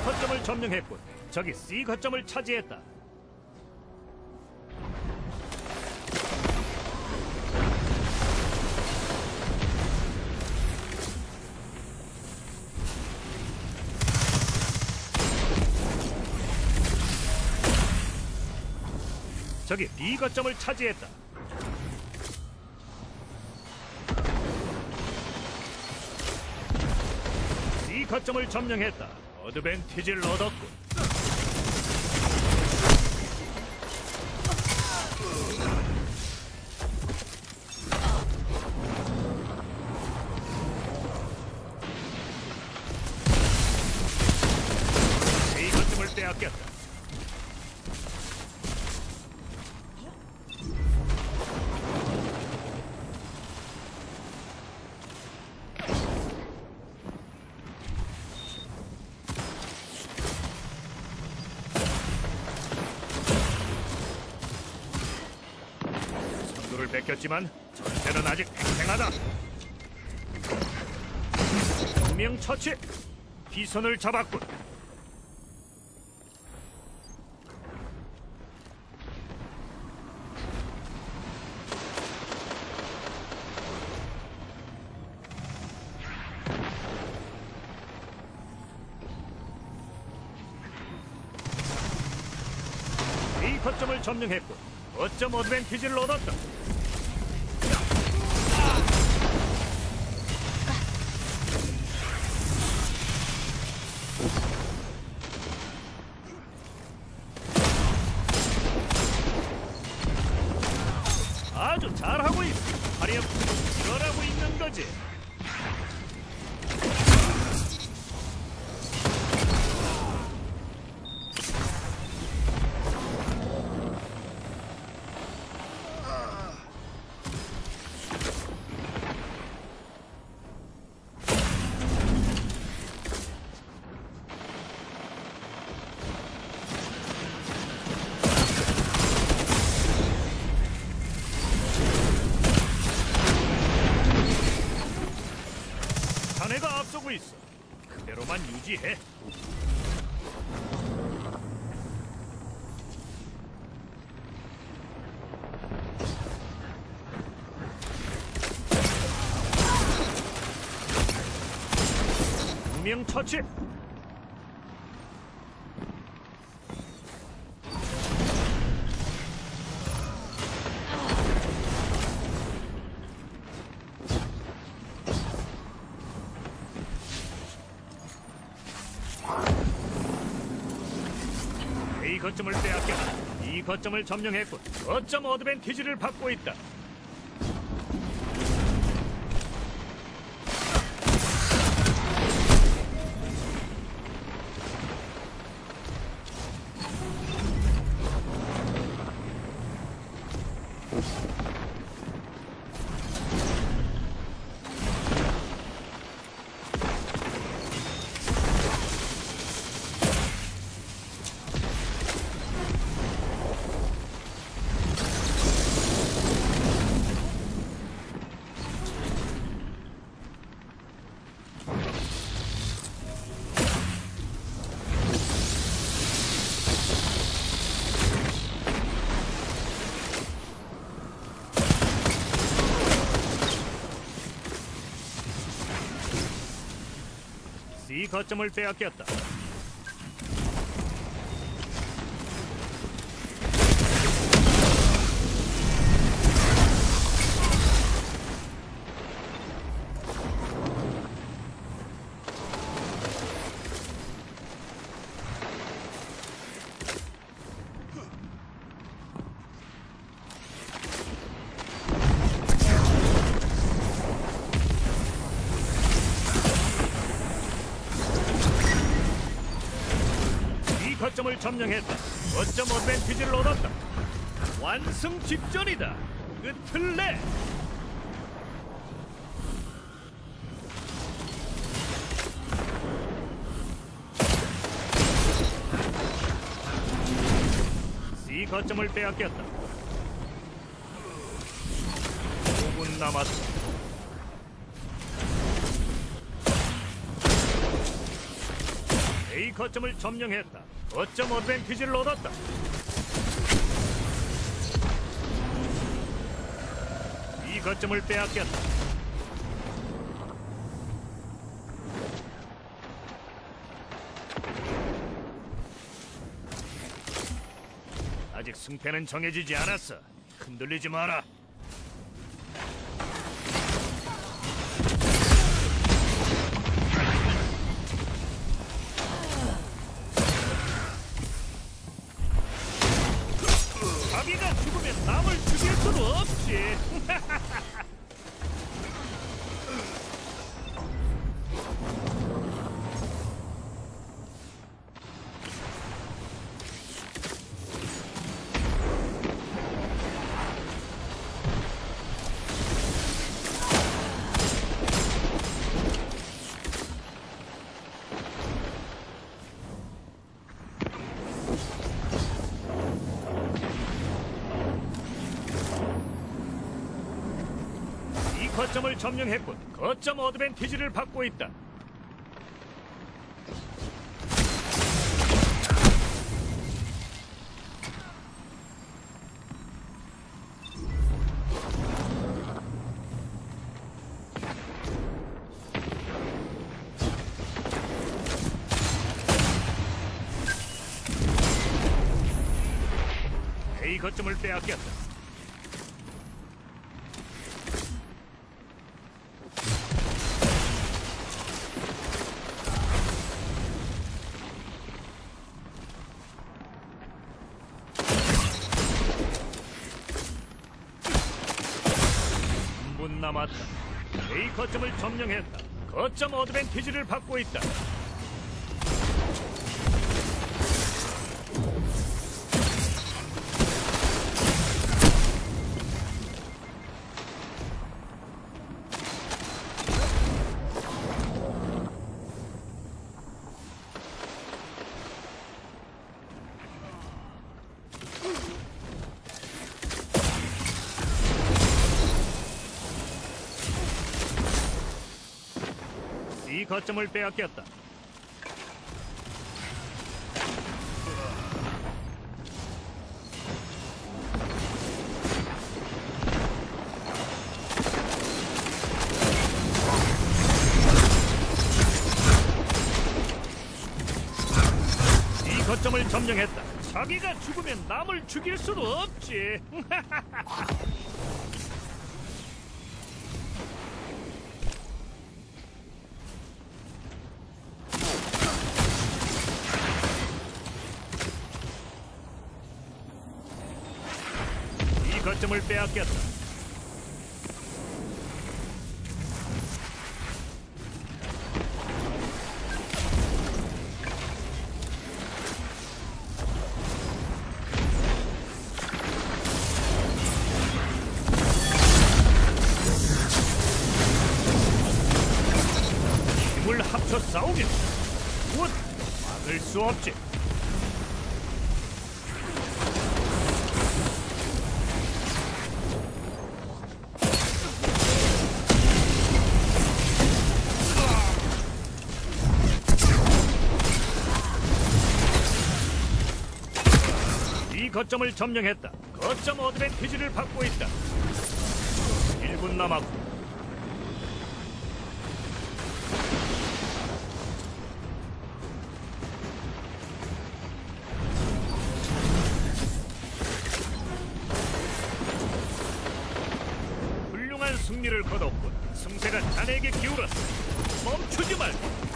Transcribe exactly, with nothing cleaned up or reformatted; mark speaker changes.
Speaker 1: 거점을 점령했군. 적이 C 거점을 차지했다. 적이 B 거점을 차지했다. C 거점을 점령했다. 어드밴티지를 얻었군. C 거점을 빼앗겼다. 뺏겼지만 전세는 아직 팽팽하다. 두 명 처치. 비선을 잡았군. 이 거점을 점령했군. 거점 어드밴티지를 얻었다. 아주 잘하고 있어. 발이 아프고 일어나고 있는 거지. 자네가 앞서고 있어. 그대로만 유지해. 두 명 처치. A 거점을 빼앗겼다. 이 거점을 점령했군. 거점 어드밴티지를 받고 있다. C 거점을 빼앗겼다. 거점을 점령했다. 거점 어드밴티지를 얻었다. 완승 직전이다. 끝을 내. C 거점을 빼앗겼다. 오 분 남았다. A A 거점을 점령했다. 거점 어드밴티지를 얻었다. 이 거점을 빼앗겼다. 아직 승패는 정해지지 않았어. 흔들리지 마라. 자기가 죽으면 남을 죽일 수도 없지. 거점을 점령했군. 거점 어드밴티지를 받고 있다. A 거점을 빼앗겼다. 삼 분 남았다. A 거점을 점령했다. 거점 어드밴티지를 받고 있다. 이 거점을 빼앗겼다. 이 거점을 점령했다. 자기가 죽으면 남을 죽일 수도 없지. 거점을 빼앗겼다. 힘을 합쳐 싸우면 곧 막을 수 없지. 이 거점을 점령했다. 거점 어드밴티지를 받고 있다. 일 분 남았고. 훌륭한 승리를 거뒀군. 승세가 자네에게 기울었어. 멈추지 말고